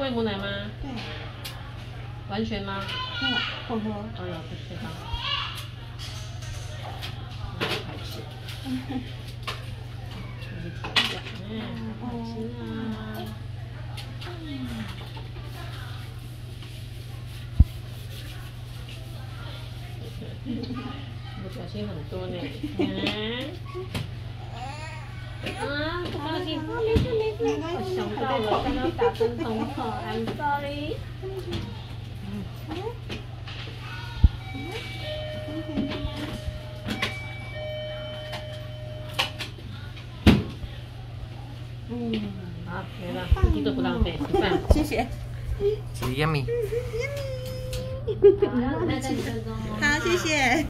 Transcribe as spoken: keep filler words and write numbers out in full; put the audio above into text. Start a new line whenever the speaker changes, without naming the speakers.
味母奶吗？
对。
完全吗？
没有，混合。
哦有，不知道。开始。嗯，好好吃啊！我表情很多呢。嗯。啊，不高兴。没事没事。我想到了，刚刚打针痛了 ，I'm sorry。嗯，好，没了，一滴都不浪费，吃饭。
谢谢。
吃 yummy。
好，那再吃中。
好，谢谢。